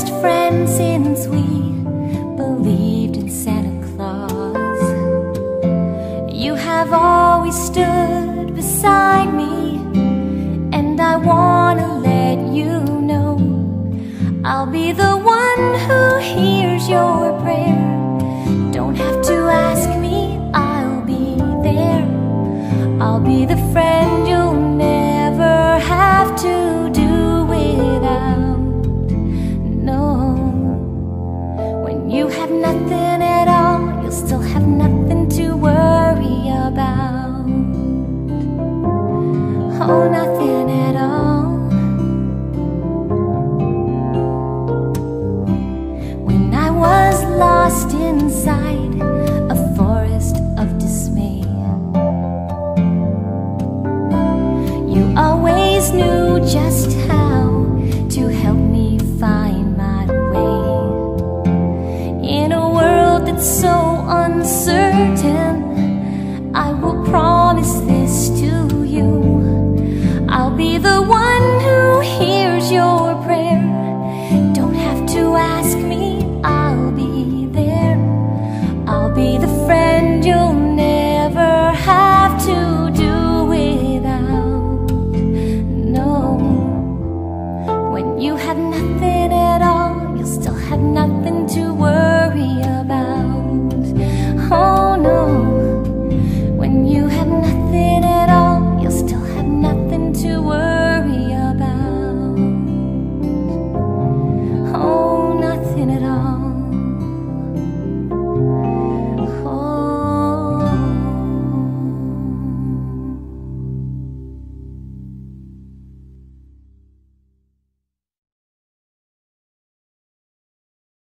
best friend since we believed in Santa Claus. You have always stood beside me, and I wanna let you know I'll be the one who hears your prayer. Don't have to ask me, I'll be there. I'll be the friend you'll never have to do without. No, when you have nothing at all, you'll still have nothing to worry about. Oh, nothing at all. When I was lost inside a forest of dismay, you always knew just